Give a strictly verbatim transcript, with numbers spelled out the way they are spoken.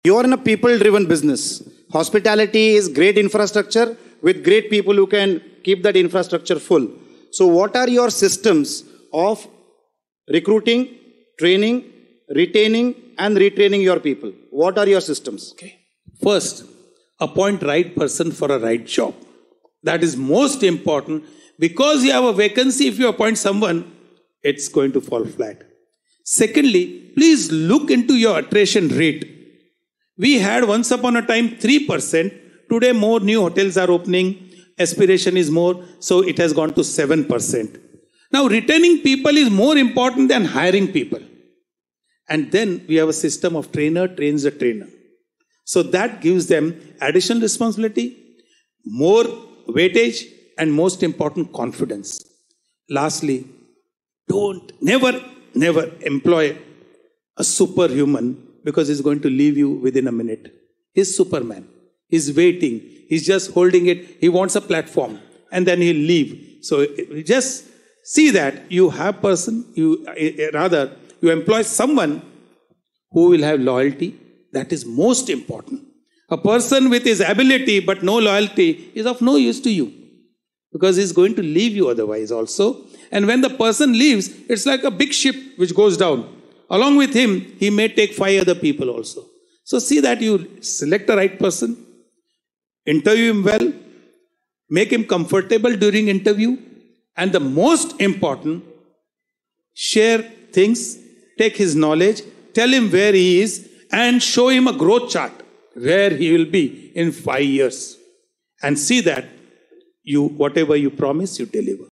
You are in a people-driven business. Hospitality is great infrastructure with great people who can keep that infrastructure full. So what are your systems of recruiting, training, retaining and retraining your people? What are your systems? Okay. First, appoint right person for a right job. That is most important, because you have a vacancy. If you appoint someone, it's going to fall flat. Secondly, please look into your attrition rate. We had once upon a time three percent. Today more new hotels are opening. Aspiration is more. So it has gone to seven percent. Now retaining people is more important than hiring people. And then we have a system of trainer trains a trainer. So that gives them additional responsibility, more weightage, and most important, confidence. Lastly, don't, never, never employ a superhuman, because he's going to leave you within a minute. He's Superman. He's waiting. He's just holding it. He wants a platform and then he'll leave. So just see that you have person, you rather, you employ someone who will have loyalty. That is most important. A person with his ability but no loyalty is of no use to you, because he's going to leave you otherwise also. And when the person leaves, it's like a big ship which goes down. Along with him, he may take five other people also. So see that you select the right person, interview him well, make him comfortable during interview, and the most important, share things, take his knowledge, tell him where he is, and show him a growth chart where he will be in five years. And see that you, whatever you promise, you deliver.